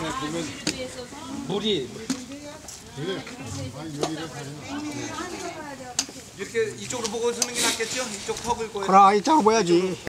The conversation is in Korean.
중간에 보면 물이 이렇게 이쪽으로 보고 서는 게 낫겠죠? 이쪽 턱을 꼬여. 그럼 이따가 봐야지.